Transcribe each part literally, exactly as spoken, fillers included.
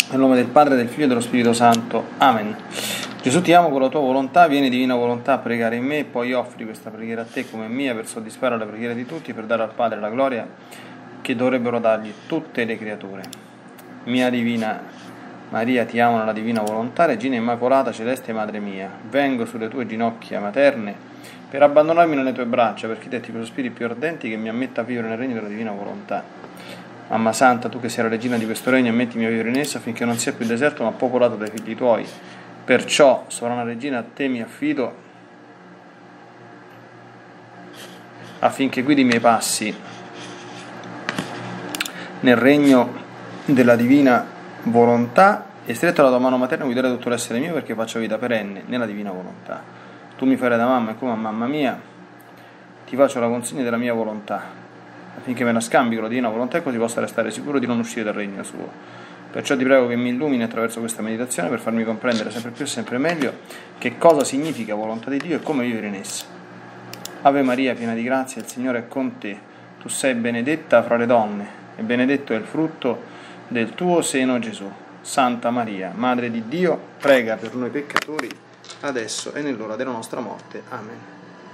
Nel nome del Padre, del Figlio e dello Spirito Santo. Amen. Gesù, ti amo con la tua volontà, vieni divina volontà a pregare in me, e poi offri questa preghiera a te come mia per soddisfare la preghiera di tutti, per dare al Padre la gloria che dovrebbero dargli tutte le creature. Mia divina Maria, ti amo nella divina volontà, Regina Immacolata, celeste Madre mia, vengo sulle tue ginocchia materne per abbandonarmi nelle tue braccia, per chiederti con sospiri più ardenti che mi ammetta a vivere nel regno della divina volontà. Mamma Santa, tu che sei la regina di questo regno, ammettimi a vivere in esso affinché non sia più deserto ma popolato dai figli tuoi. Perciò, sovrana regina, a te mi affido affinché guidi i miei passi nel regno della divina volontà e stretto alla tua mano materna guidare tutto l'essere mio perché faccio vita perenne nella divina volontà. Tu mi farai da mamma e come a mamma mia ti faccio la consegna della mia volontà affinché me la scambi con la divina volontà e così possa restare sicuro di non uscire dal regno suo. Perciò ti prego che mi illumini attraverso questa meditazione per farmi comprendere sempre più e sempre meglio che cosa significa volontà di Dio e come vivere in essa. Ave Maria, piena di grazia, il Signore è con te. Tu sei benedetta fra le donne e benedetto è il frutto del tuo seno, Gesù. Santa Maria, Madre di Dio, prega per noi peccatori, adesso e nell'ora della nostra morte. Amen.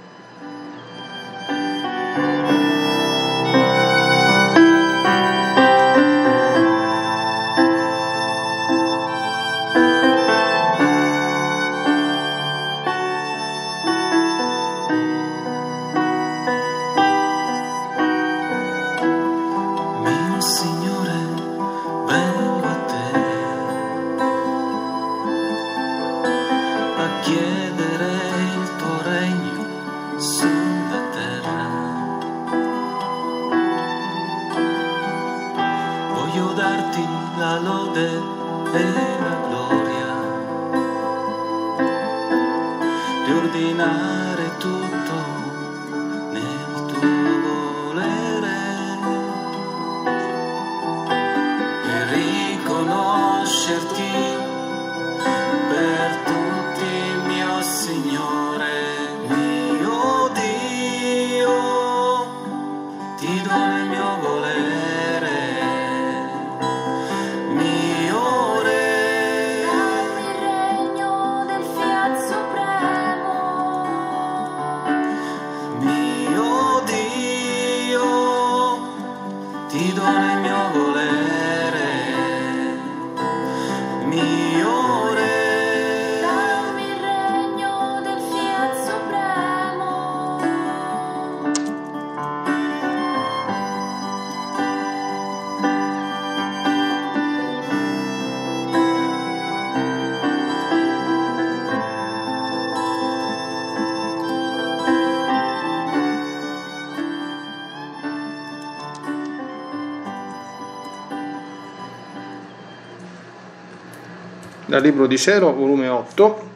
Dal Libro di Cielo, volume otto,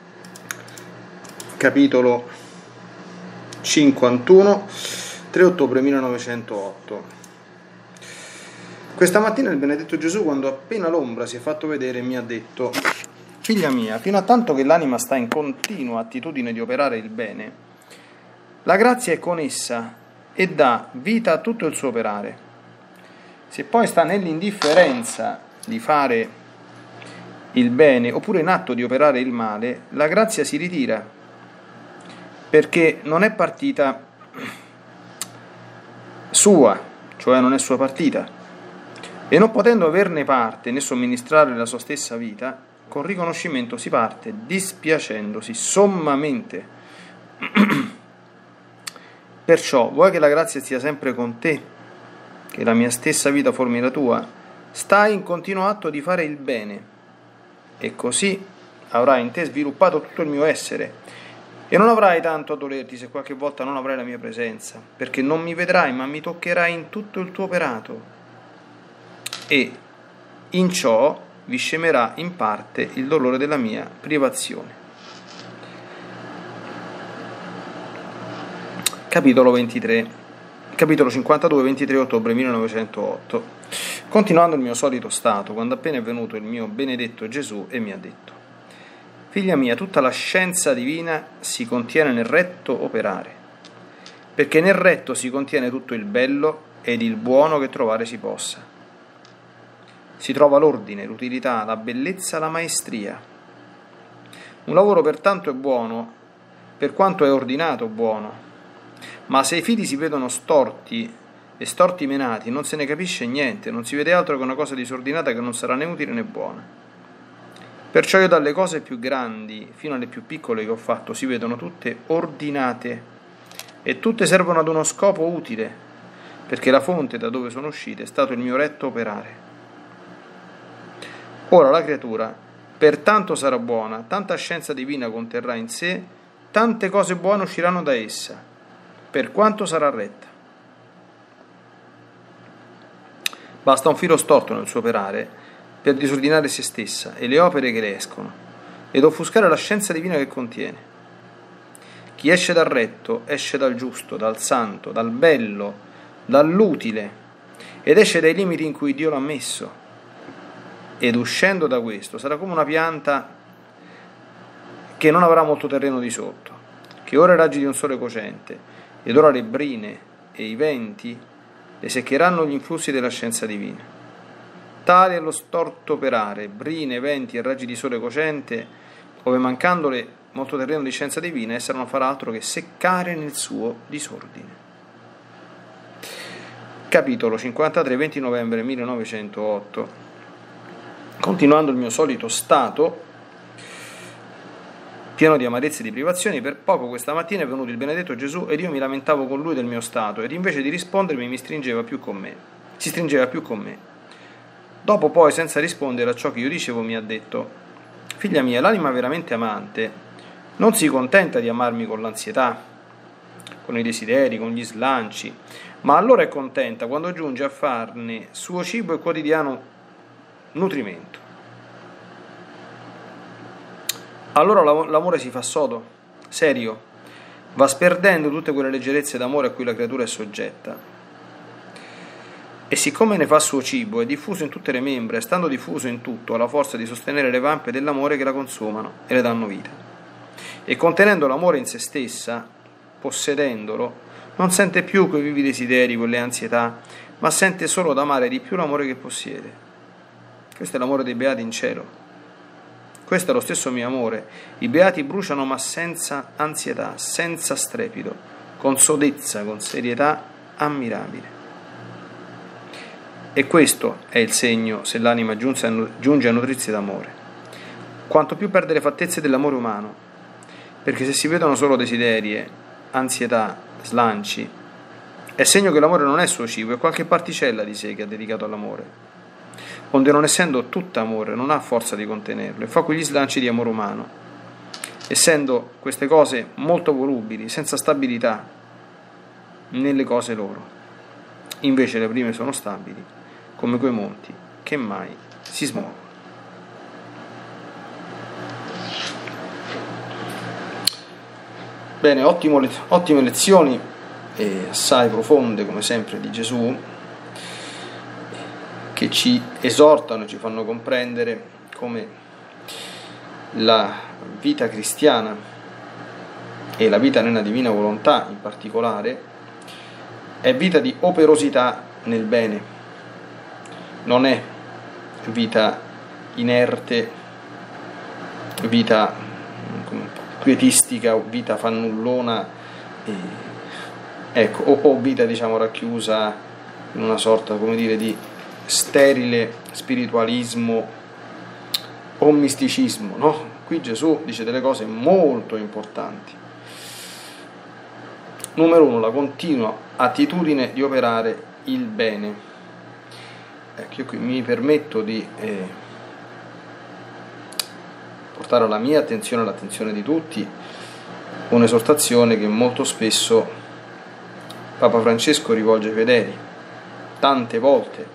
capitolo cinquantuno, tre ottobre millenovecentootto. Questa mattina il benedetto Gesù, quando appena l'ombra si è fatto vedere, mi ha detto: figlia mia, fino a tanto che l'anima sta in continua attitudine di operare il bene, la grazia è con essa e dà vita a tutto il suo operare. Se poi sta nell'indifferenza di fare il bene oppure in atto di operare il male, la grazia si ritira perché non è partita sua, cioè non è sua partita, e non potendo averne parte né somministrare la sua stessa vita, con riconoscimento si parte dispiacendosi sommamente. Perciò vuoi che la grazia stia sempre con te, che la mia stessa vita formi la tua, stai in continuo atto di fare il bene, e così avrai in te sviluppato tutto il mio essere e non avrai tanto a dolerti se qualche volta non avrai la mia presenza, perché non mi vedrai ma mi toccherai in tutto il tuo operato e in ciò vi scemerà in parte il dolore della mia privazione. Capitolo ventitré, capitolo cinquantadue, ventitré ottobre millenovecentootto. Continuando il mio solito stato, quando appena è venuto il mio benedetto Gesù e mi ha detto: figlia mia, tutta la scienza divina si contiene nel retto operare, perché nel retto si contiene tutto il bello ed il buono che trovare si possa. si trova l'ordine, l'utilità, la bellezza, la maestria. Un lavoro pertanto è buono, per quanto è ordinato buono, ma se i fili si vedono storti e storti menati, non se ne capisce niente, non si vede altro che una cosa disordinata che non sarà né utile né buona. Perciò io dalle cose più grandi fino alle più piccole che ho fatto si vedono tutte ordinate e tutte servono ad uno scopo utile, perché la fonte da dove sono uscite è stato il mio retto operare. Ora la creatura pertanto sarà buona, tanta scienza divina conterrà in sé, tante cose buone usciranno da essa, per quanto sarà retta. Basta un filo storto nel suo operare per disordinare se stessa e le opere che le escono, ed offuscare la scienza divina che contiene. Chi esce dal retto esce dal giusto, dal santo, dal bello, dall'utile, ed esce dai limiti in cui Dio l'ha messo. Ed uscendo da questo sarà come una pianta che non avrà molto terreno di sotto, che ora i raggi di un sole cocente, ed ora le brine e i venti le seccheranno gli influssi della scienza divina. Tale è lo storto operare, brine, venti e raggi di sole cocente, ove mancandole molto terreno di scienza divina, essa non farà altro che seccare nel suo disordine. Capitolo cinquantatré, venti novembre millenovecentootto. Continuando il mio solito stato, pieno di amarezze e di privazioni, per poco questa mattina è venuto il benedetto Gesù ed io mi lamentavo con lui del mio stato, ed invece di rispondermi mi stringeva più con me, si stringeva più con me. Dopo poi, senza rispondere a ciò che io dicevo, mi ha detto: figlia mia, l'anima veramente amante non si contenta di amarmi con l'ansietà, con i desideri, con gli slanci, ma allora è contenta quando giunge a farne suo cibo e quotidiano nutrimento. Allora l'amore si fa sodo, serio, va sperdendo tutte quelle leggerezze d'amore a cui la creatura è soggetta. E siccome ne fa suo cibo, è diffuso in tutte le membra, e stando diffuso in tutto, ha la forza di sostenere le vampe dell'amore che la consumano e le danno vita. E contenendo l'amore in se stessa, possedendolo, non sente più quei vivi desideri, quelle ansietà, ma sente solo d'amare di più l'amore che possiede. Questo è l'amore dei beati in cielo. Questo è lo stesso mio amore. I beati bruciano ma senza ansietà, senza strepido, con sodezza, con serietà ammirabile. E questo è il segno se l'anima giunge a nutrirsi d'amore. Quanto più perde le fattezze dell'amore umano, perché se si vedono solo desiderie, ansietà, slanci, è segno che l'amore non è suo cibo, è qualche particella di sé che ha dedicato all'amore. Onde non essendo tutta amore non ha forza di contenerlo e fa quegli slanci di amore umano, essendo queste cose molto volubili, senza stabilità nelle cose loro. Invece le prime sono stabili, come quei monti che mai si smuovono. Bene, ottimo, ottime lezioni e assai profonde come sempre di Gesù, che ci esortano e ci fanno comprendere come la vita cristiana e la vita nella divina volontà in particolare è vita di operosità nel bene, non è vita inerte, vita quietistica, vita fannullona, ecco, o, o vita diciamo racchiusa in una sorta, come dire, di sterile spiritualismo o misticismo, no? Qui Gesù dice delle cose molto importanti. Numero uno, la continua attitudine di operare il bene. Ecco, io qui mi permetto di eh, portare alla mia attenzione, all'attenzione di tutti, un'esortazione che molto spesso Papa Francesco rivolge ai fedeli, tante volte.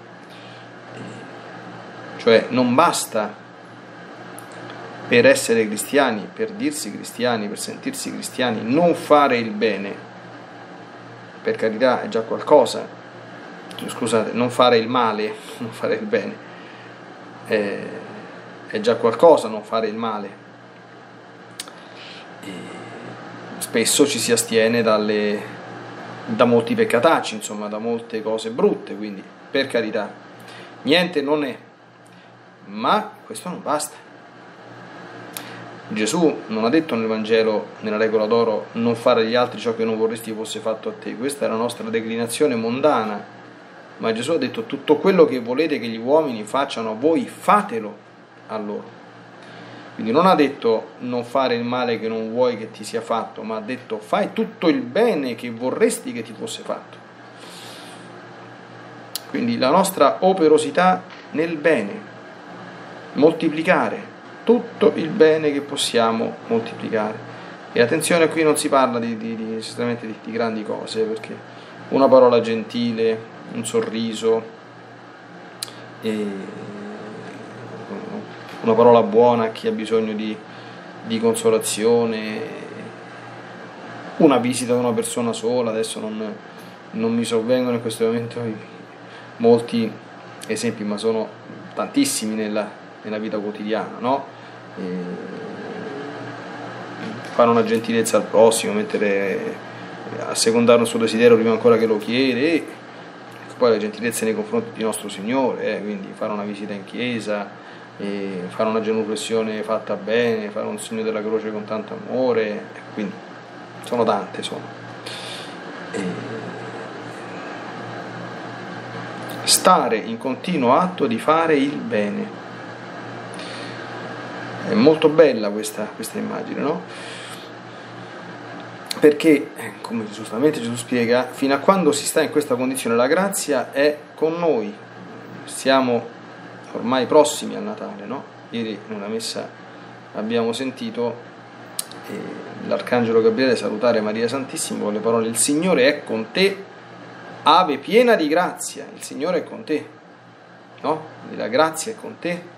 Cioè non basta per essere cristiani, per dirsi cristiani, per sentirsi cristiani, non fare il bene, per carità è già qualcosa, scusate, non fare il male, non fare il bene, è, è già qualcosa non fare il male. E spesso ci si astiene dalle, da molti peccatacci, insomma, da molte cose brutte, quindi per carità, niente non è ma questo non basta. Gesù non ha detto nel Vangelo, nella regola d'oro, non fare agli altri ciò che non vorresti fosse fatto a te. Questa è la nostra declinazione mondana, ma Gesù ha detto tutto quello che volete che gli uomini facciano a voi, fatelo a loro. Quindi non ha detto non fare il male che non vuoi che ti sia fatto, ma ha detto fai tutto il bene che vorresti che ti fosse fatto. Quindi la nostra operosità nel bene, moltiplicare tutto il bene che possiamo moltiplicare. E attenzione, qui non si parla di, di, di, estremamente di, di grandi cose, perché una parola gentile, un sorriso, e una parola buona a chi ha bisogno di, di consolazione, una visita da una persona sola, adesso non, non mi sovvengono in questo momento molti esempi, ma sono tantissimi nella, nella vita quotidiana, no? E fare una gentilezza al prossimo, mettere a secondare un suo desiderio prima ancora che lo chiede, e poi la gentilezza nei confronti di nostro Signore, eh? Quindi fare una visita in chiesa, e fare una genuflessione fatta bene, fare un segno della croce con tanto amore, quindi sono tante, sono. E stare in continuo atto di fare il bene. È molto bella questa, questa immagine, no? Perché, come giustamente Gesù spiega, fino a quando si sta in questa condizione la grazia è con noi. Siamo ormai prossimi al Natale, no? Ieri nella messa abbiamo sentito eh, l'Arcangelo Gabriele salutare Maria Santissima con le parole: il Signore è con te, ave piena di grazia. Il Signore è con te, no? La grazia è con te.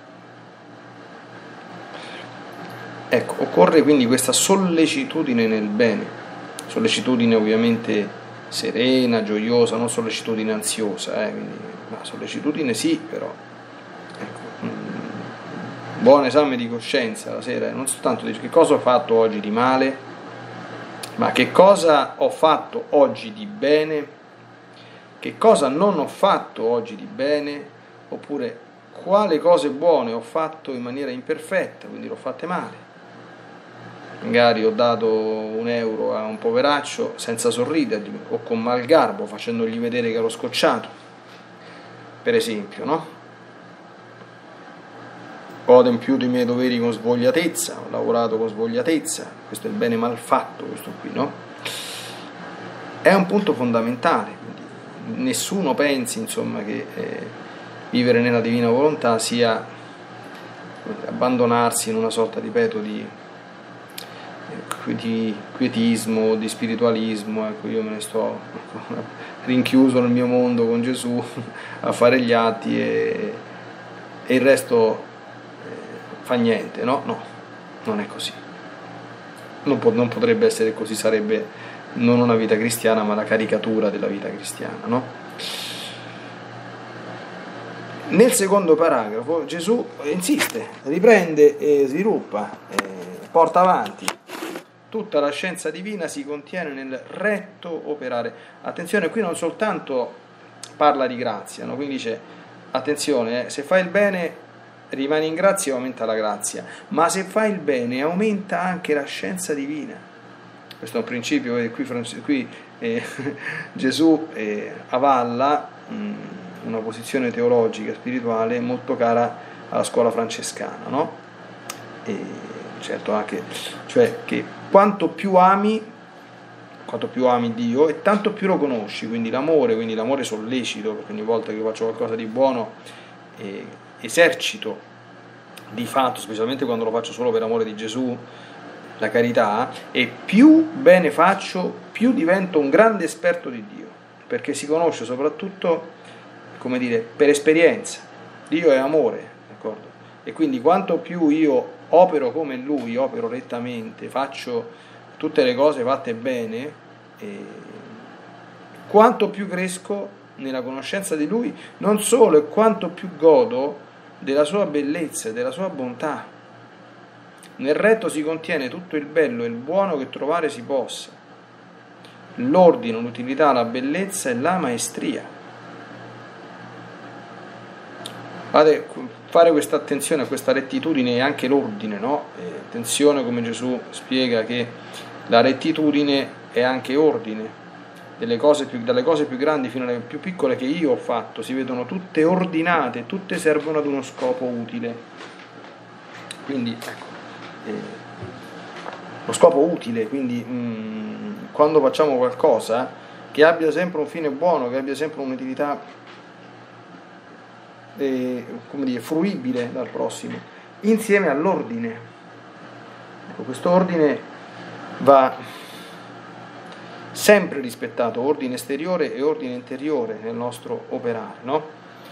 Ecco, occorre quindi questa sollecitudine nel bene, sollecitudine ovviamente serena, gioiosa, non sollecitudine ansiosa, eh? Quindi, ma sollecitudine sì, però ecco, un buon esame di coscienza la sera, non soltanto dire che cosa ho fatto oggi di male, ma che cosa ho fatto oggi di bene, che cosa non ho fatto oggi di bene, oppure quale cose buone ho fatto in maniera imperfetta, quindi l'ho fatte male. Magari ho dato un euro a un poveraccio senza sorridergli, o con malgarbo, facendogli vedere che ero scocciato, per esempio, no? Ho adempiuto i miei doveri con svogliatezza, ho lavorato con svogliatezza, questo è il bene malfatto, questo qui, no? È un punto fondamentale, quindi nessuno pensi, insomma, che eh, vivere nella divina volontà sia abbandonarsi in una sorta, ripeto, di di quietismo, di spiritualismo. Ecco, io me ne sto rinchiuso nel mio mondo con Gesù a fare gli atti e, e il resto eh, fa niente, no? No, non è così. Non, po- non potrebbe essere così, sarebbe non una vita cristiana, ma la caricatura della vita cristiana, no? Nel secondo paragrafo Gesù insiste, riprende e sviluppa, eh, porta avanti. Tutta la scienza divina si contiene nel retto operare. Attenzione, qui non soltanto parla di grazia, no? Quindi dice, attenzione, eh, se fai il bene rimani in grazia e aumenta la grazia, ma se fai il bene aumenta anche la scienza divina. Questo è un principio che qui, qui eh, Gesù eh, avalla mh, una posizione teologica, spirituale molto cara alla scuola francescana, no? E certo anche, cioè che quanto più ami, quanto più ami Dio e tanto più lo conosci, quindi l'amore, quindi l'amore sollecito, perché ogni volta che faccio qualcosa di buono eh, esercito di fatto, specialmente quando lo faccio solo per amore di Gesù, la carità, e più bene faccio, più divento un grande esperto di Dio, perché si conosce soprattutto, come dire, per esperienza. Dio è amore, d'accordo? E quindi quanto più io opero come Lui, opero rettamente, faccio tutte le cose fatte bene, e quanto più cresco nella conoscenza di Lui, non solo, e quanto più godo della sua bellezza e della sua bontà. Nel retto si contiene tutto il bello e il buono che trovare si possa, l'ordine, l'utilità, la bellezza e la maestria. Guardate, fare questa attenzione a questa rettitudine è anche l'ordine, no? Eh, attenzione, come Gesù spiega, che la rettitudine è anche ordine. Delle cose più, dalle cose più grandi fino alle più piccole che io ho fatto si vedono tutte ordinate, tutte servono ad uno scopo utile. Quindi ecco, eh, lo scopo utile, quindi mh, quando facciamo qualcosa che abbia sempre un fine buono, che abbia sempre un'utilità eh, come dire, fruibile dal prossimo, insieme all'ordine. Ecco, questo ordine va sempre rispettato, ordine esteriore e ordine interiore nel nostro operare, no?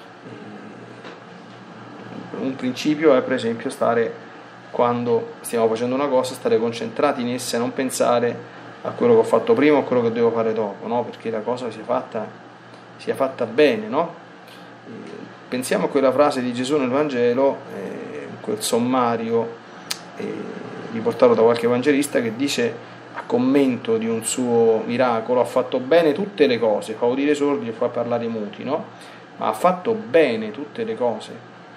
Un principio è per esempio stare, quando stiamo facendo una cosa, stare concentrati in essa e non pensare a quello che ho fatto prima o a quello che devo fare dopo, no? Perché la cosa sia fatta, sia fatta bene, no? Pensiamo a quella frase di Gesù nel Vangelo, eh, quel sommario eh, riportato da qualche evangelista, che dice a commento di un suo miracolo: ha fatto bene tutte le cose, fa udire i sordi e fa parlare i muti, no? Ma ha fatto bene tutte le cose.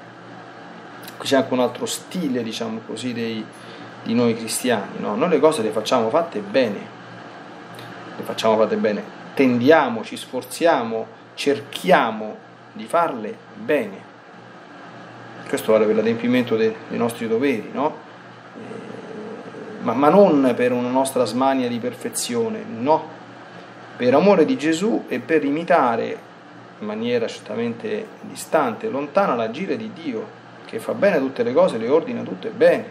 Qui c'è anche un altro stile, diciamo così, dei, di noi cristiani, no? Noi le cose le facciamo fatte bene, le facciamo fatte bene, tendiamo, ci sforziamo, cerchiamo di farle bene. Questo vale per l'adempimento dei, dei nostri doveri, no? Eh, ma, ma non per una nostra smania di perfezione, no, per amore di Gesù e per imitare in maniera certamente distante, lontana, l'agire di Dio, che fa bene tutte le cose, le ordina tutte bene.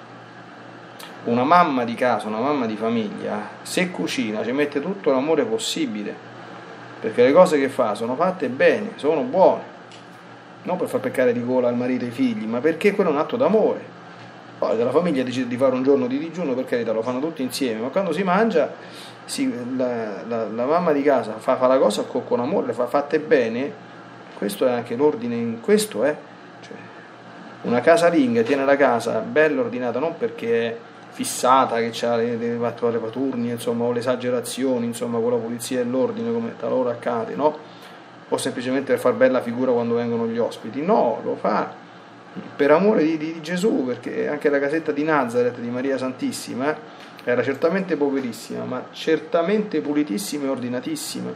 Una mamma di casa, una mamma di famiglia, se cucina ci mette tutto l'amore possibile, perché le cose che fa sono fatte bene, sono buone, non per far peccare di gola al marito e ai figli, ma perché quello è un atto d'amore. Poi la famiglia decide di fare un giorno di digiuno, per carità, lo fanno tutti insieme, ma quando si mangia, si, la, la, la mamma di casa fa, fa la cosa con, con amore, le fa fatte bene. Questo è anche l'ordine, in questo è, cioè, una casalinga tiene la casa bella ordinata, non perché è fissata, che ha le, le, le paturnie, insomma, o le esagerazioni, insomma, con la pulizia e l'ordine, come talora accade, no? O semplicemente per far bella figura quando vengono gli ospiti. No, lo fa per amore di, di, di Gesù, perché anche la casetta di Nazareth di Maria Santissima era certamente poverissima, ma certamente pulitissima e ordinatissima,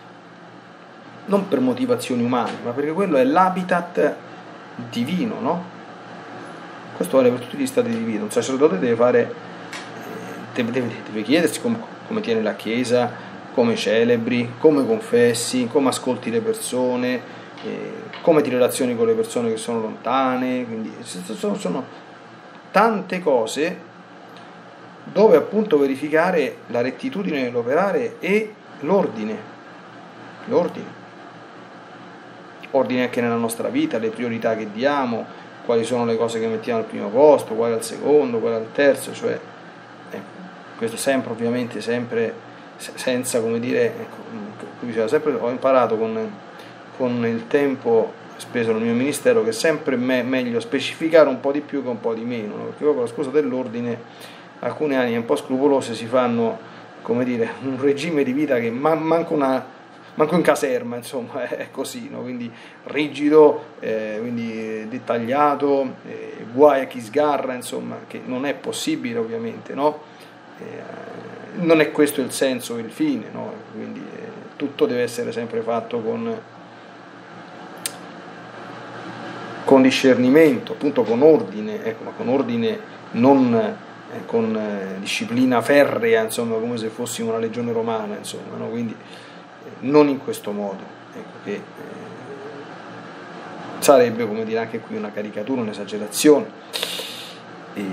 non per motivazioni umane, ma perché quello è l'habitat divino, no? Questo vale per tutti gli stati di vita. Un sacerdote deve fare, deve, deve, deve chiedersi come, come tiene la Chiesa, come celebri, come confessi, come ascolti le persone, eh, come ti relazioni con le persone che sono lontane. Quindi sono, sono tante cose dove appunto verificare la rettitudine nell'operare e l'ordine. L'ordine. Ordine anche nella nostra vita, le priorità che diamo, quali sono le cose che mettiamo al primo posto, quali al secondo, quali al terzo, cioè eh, questo sempre, ovviamente, sempre senza, come dire, ecco, sempre ho imparato con, con il tempo speso nel mio ministero che è sempre me, meglio specificare un po' di più che un po' di meno, no? Perché proprio con la scusa dell'ordine alcune anime un po' scrupolose si fanno, come dire, un regime di vita che man, manco una manco in caserma, insomma, è così, no? Quindi rigido, eh, quindi dettagliato, eh, guai a chi sgarra, insomma, che non è possibile, ovviamente, no? Eh, non è questo il senso, il fine, no? Quindi eh, tutto deve essere sempre fatto con, con discernimento, appunto con ordine, ecco, ma con ordine non eh, con eh, disciplina ferrea, insomma, come se fossimo una legione romana, insomma, no? Quindi non in questo modo, ecco, che eh, sarebbe, come dire, anche qui una caricatura, un'esagerazione. E,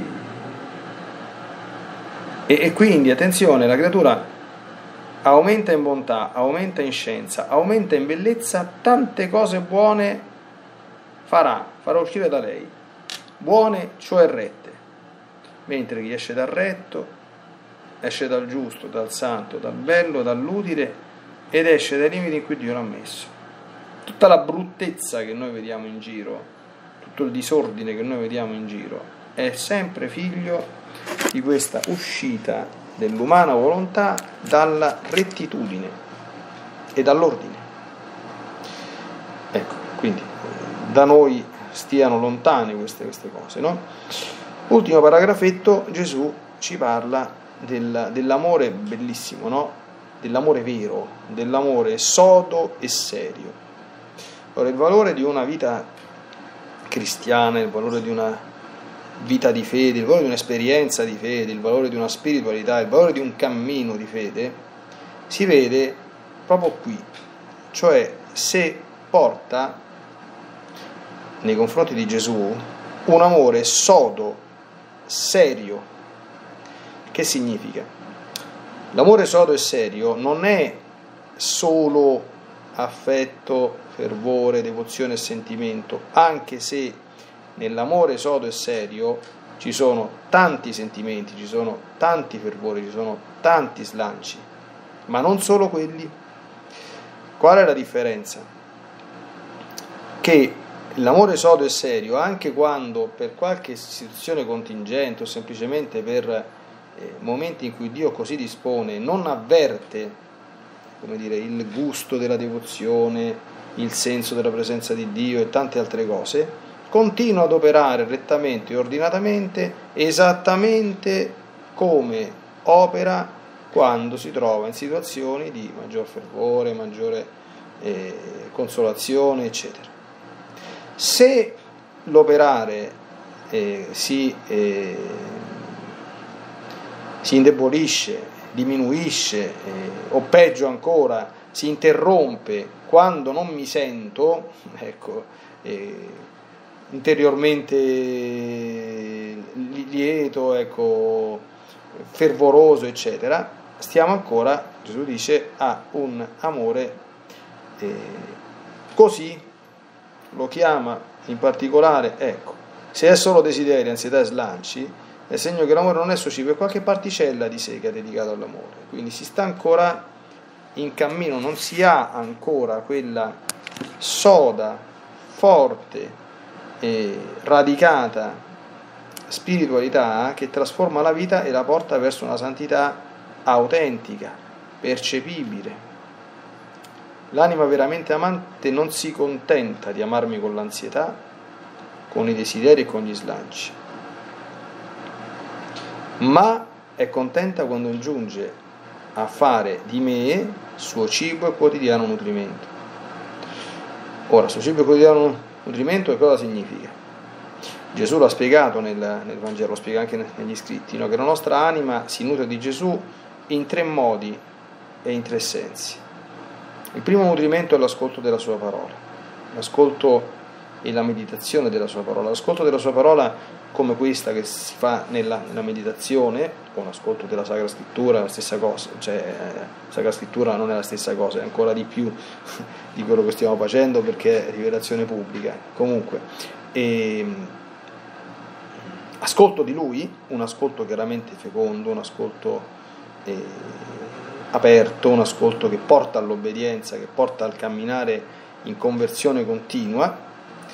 e, e quindi, attenzione, la creatura aumenta in bontà, aumenta in scienza, aumenta in bellezza, tante cose buone farà, farà uscire da lei, buone, cioè rette, mentre chi esce dal retto esce dal giusto, dal santo, dal bello, dall'utile, ed esce dai limiti in cui Dio l'ha messo. Tutta la bruttezza che noi vediamo in giro, tutto il disordine che noi vediamo in giro, è sempre figlio di questa uscita dell'umana volontà dalla rettitudine e dall'ordine. Ecco, quindi da noi stiano lontane queste, queste cose, no? Ultimo paragrafetto, Gesù ci parla del, dell'amore bellissimo, no? Dell'amore vero, dell'amore sodo e serio. Ora, il valore di una vita cristiana, il valore di una vita di fede, il valore di un'esperienza di fede, il valore di una spiritualità, il valore di un cammino di fede, si vede proprio qui, cioè se porta nei confronti di Gesù un amore sodo, serio. Che significa? L'amore sodo e serio non è solo affetto, fervore, devozione e sentimento, anche se nell'amore sodo e serio ci sono tanti sentimenti, ci sono tanti fervori, ci sono tanti slanci, ma non solo quelli. Qual è la differenza? Che l'amore sodo e serio, anche quando per qualche situazione contingente o semplicemente per eh, momenti in cui Dio così dispone, non avverte, come dire, il gusto della devozione, il senso della presenza di Dio e tante altre cose, continua ad operare rettamente e ordinatamente esattamente come opera quando si trova in situazioni di maggior fervore, maggiore eh, consolazione, eccetera. Se l'operare eh, si, eh, si indebolisce, diminuisce eh, o peggio ancora si interrompe quando non mi sento, ecco, eh, interiormente lieto, ecco, fervoroso, eccetera, stiamo ancora, Gesù dice, a un amore eh, così, lo chiama in particolare, ecco, se è solo desiderio, ansietà e slanci, è segno che l'amore non è sociale, è qualche particella di sé che è dedicato all'amore, quindi si sta ancora in cammino, non si ha ancora quella soda, forte e radicata spiritualità che trasforma la vita e la porta verso una santità autentica, percepibile. L'anima veramente amante non si contenta di amarmi con l'ansietà, con i desideri e con gli slanci, ma è contenta quando giunge a fare di me suo cibo e quotidiano nutrimento. Ora, suo cibo e quotidiano nutrimento, che cosa significa? Gesù l'ha spiegato nel, nel Vangelo, lo spiega anche negli scritti, no? Che la nostra anima si nutre di Gesù in tre modi e in tre sensi. Il primo nutrimento è l'ascolto della sua parola, l'ascolto e la meditazione della sua parola. L'ascolto della sua parola come questa che si fa nella, nella meditazione, o l'ascolto della Sacra Scrittura è la stessa cosa, cioè eh, la Sacra Scrittura non è la stessa cosa, è ancora di più di quello che stiamo facendo perché è rivelazione pubblica. Comunque, e, ascolto di Lui, un ascolto chiaramente fecondo, un ascolto eh, aperto, un ascolto che porta all'obbedienza, che porta al camminare in conversione continua.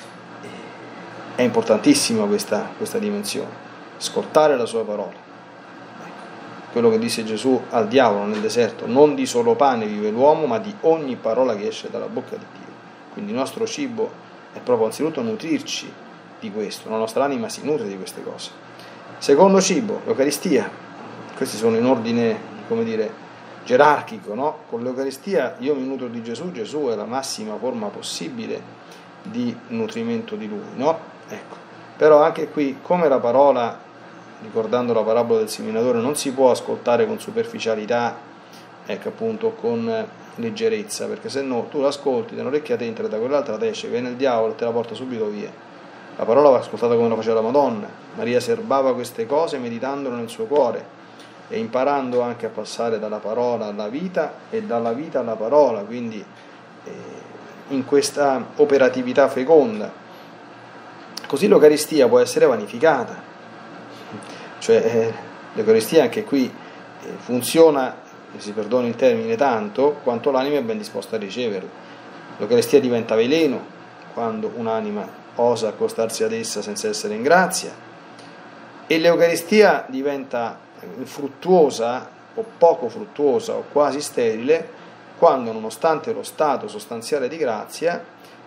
È importantissima questa, questa dimensione, ascoltare la sua parola. Quello che disse Gesù al diavolo nel deserto: non di solo pane vive l'uomo, ma di ogni parola che esce dalla bocca di Dio. Quindi il nostro cibo è proprio anzitutto nutrirci di questo, la nostra anima si nutre di queste cose. Secondo cibo, l'Eucaristia. Questi sono in ordine, come dire, gerarchico, no? Con l'Eucaristia io mi nutro di Gesù, Gesù è la massima forma possibile di nutrimento di Lui, no? Ecco. Però anche qui, come la parola, ricordando la parabola del seminatore, non si può ascoltare con superficialità, ecco, appunto, con leggerezza, perché se no tu l'ascolti, da un'orecchia te entra, da quell'altra te esce, viene il diavolo e te la porta subito via. La parola va ascoltata come la faceva la Madonna. Maria serbava queste cose meditandolo nel suo cuore e imparando anche a passare dalla parola alla vita e dalla vita alla parola, quindi eh, in questa operatività feconda. Così l'Eucaristia può essere vanificata, cioè eh, l'Eucaristia anche qui eh, funziona, si perdoni il termine, tanto quanto l'anima è ben disposta a riceverla. L'Eucaristia diventa veleno quando un'anima osa accostarsi ad essa senza essere in grazia, e l'Eucaristia diventa fruttuosa o poco fruttuosa o quasi sterile quando, nonostante lo stato sostanziale di grazia,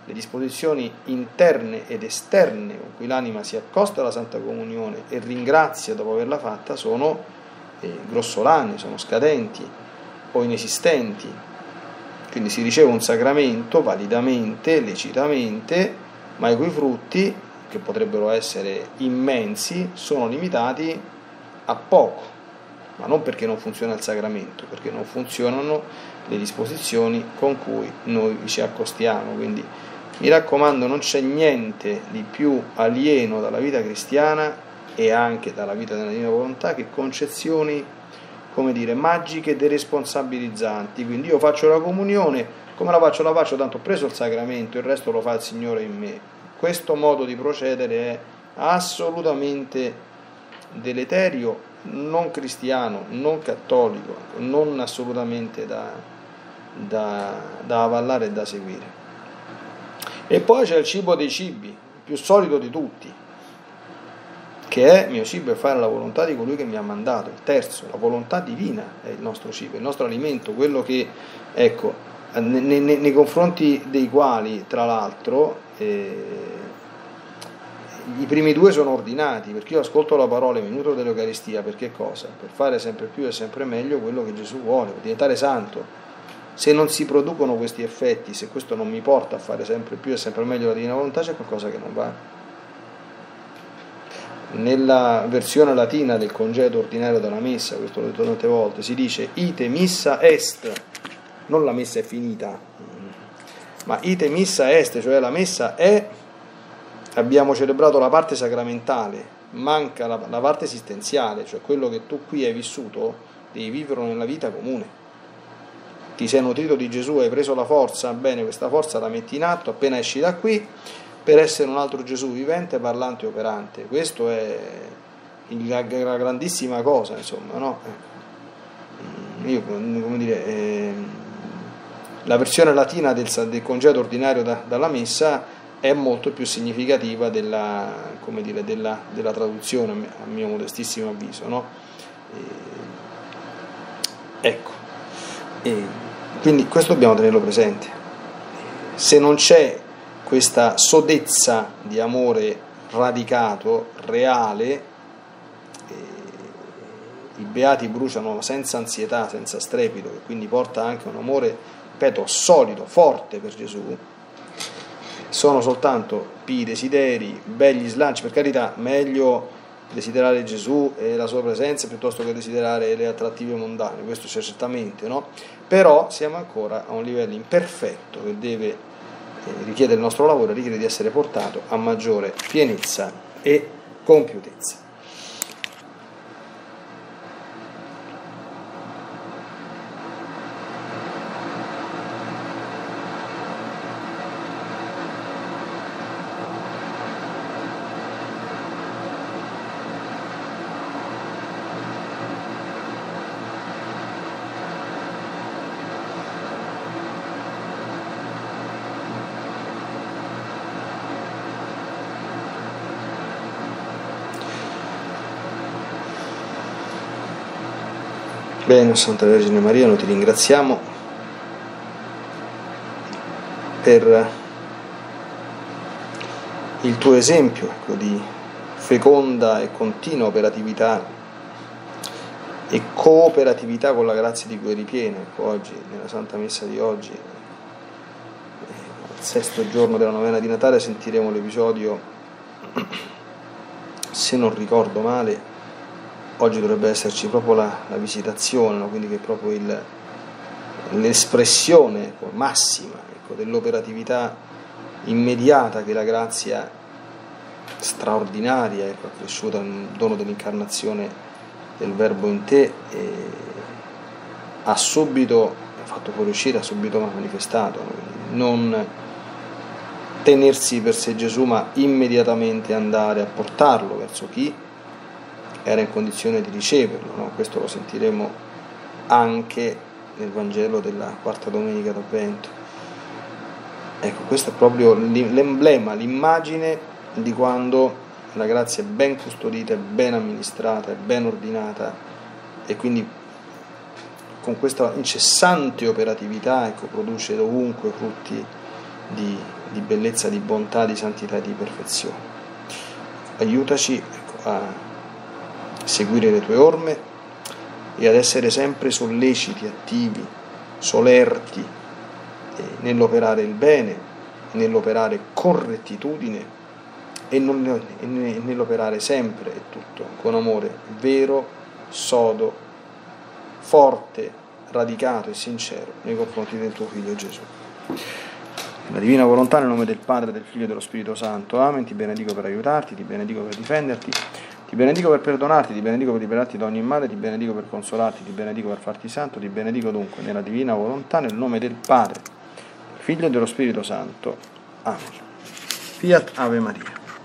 le disposizioni interne ed esterne con cui l'anima si accosta alla Santa Comunione e ringrazia dopo averla fatta sono eh, grossolane, sono scadenti o inesistenti. Quindi si riceve un sacramento validamente, lecitamente, ma i cui frutti, che potrebbero essere immensi, sono limitati a poco, ma non perché non funziona il sacramento, perché non funzionano le disposizioni con cui noi ci accostiamo. Quindi mi raccomando, non c'è niente di più alieno dalla vita cristiana e anche dalla vita della Divina Volontà che concezioni, come dire, magiche e deresponsabilizzanti. Quindi io faccio la comunione, come la faccio? La faccio, tanto ho preso il sacramento, il resto lo fa il Signore in me. Questo modo di procedere è assolutamente deleterio, non cristiano, non cattolico, non assolutamente da, da, da avallare e da seguire. E poi c'è il cibo dei cibi, il più solido di tutti, che è: mio cibo è fare la volontà di colui che mi ha mandato. Il terzo, la volontà divina è il nostro cibo, il nostro alimento, quello che, ecco, nei, nei, nei confronti dei quali, tra l'altro, eh, i primi due sono ordinati, perché io ascolto la parola minuto dell'Eucaristia, per che cosa? Per fare sempre più e sempre meglio quello che Gesù vuole, per diventare santo. Se non si producono questi effetti, se questo non mi porta a fare sempre più e sempre meglio la Divina Volontà, c'è qualcosa che non va. Nella versione latina del congedo ordinario della messa, questo l'ho detto tante volte, si dice ite missa est, non la messa è finita, ma ite missa est, cioè la messa è, abbiamo celebrato la parte sacramentale, manca la, la parte esistenziale, cioè quello che tu qui hai vissuto, devi viverlo nella vita comune. Ti sei nutrito di Gesù, hai preso la forza, bene, questa forza la metti in atto appena esci da qui, per essere un altro Gesù vivente, parlante e operante. Questo è la grandissima cosa, insomma, no? Io, come dire, eh, la versione latina del, del congedo ordinario da, dalla messa è molto più significativa della, come dire, della, della traduzione, a mio modestissimo avviso, no? Eh, ecco, e quindi questo dobbiamo tenerlo presente. Se non c'è questa sodezza di amore radicato, reale, eh, i beati bruciano senza ansietà, senza strepito, che quindi porta anche un amore, ripeto, solido, forte per Gesù. Sono soltanto pii desideri, begli slanci, per carità, meglio desiderare Gesù e la sua presenza piuttosto che desiderare le attrattive mondane, questo c'è certamente, no? Però siamo ancora a un livello imperfetto che deve eh, richiede il nostro lavoro, richiede di essere portato a maggiore pienezza e compiutezza. Bene, Santa Vergine Maria, noi ti ringraziamo per il tuo esempio, ecco, di feconda e continua operatività e cooperatività con la grazia di cui eri piena. Ecco, oggi, nella Santa Messa di oggi, al sesto giorno della novena di Natale, sentiremo l'episodio, se non ricordo male, oggi dovrebbe esserci proprio la, la visitazione, no? Quindi che è proprio il, l'espressione ecco, massima ecco, dell'operatività immediata che la grazia straordinaria ecco, accresciuta nel dono dell'incarnazione del Verbo in te e ha subito ha fatto fuoriuscire, ha subito manifestato, no? Non tenersi per sé Gesù, ma immediatamente andare a portarlo verso chi era in condizione di riceverlo, no? Questo lo sentiremo anche nel Vangelo della quarta domenica d'Avvento. Ecco, questo è proprio l'emblema, l'immagine di quando la grazia è ben custodita, è ben amministrata, è ben ordinata e quindi con questa incessante operatività ecco, produce dovunque frutti di, di bellezza, di bontà, di santità e di perfezione. Aiutaci ecco, a seguire le tue orme e ad essere sempre solleciti, attivi, solerti eh, nell'operare il bene, nell'operare con rettitudine e, non, e nell'operare sempre e tutto con amore vero, sodo, forte, radicato e sincero nei confronti del tuo Figlio Gesù. La divina volontà nel nome del Padre, del Figlio e dello Spirito Santo. Amen. Ti benedico per aiutarti, ti benedico per difenderti, ti benedico per perdonarti, ti benedico per liberarti da ogni male, ti benedico per consolarti, ti benedico per farti santo, ti benedico dunque nella divina volontà nel nome del Padre, del Figlio e dello Spirito Santo. Amen. Fiat Ave Maria.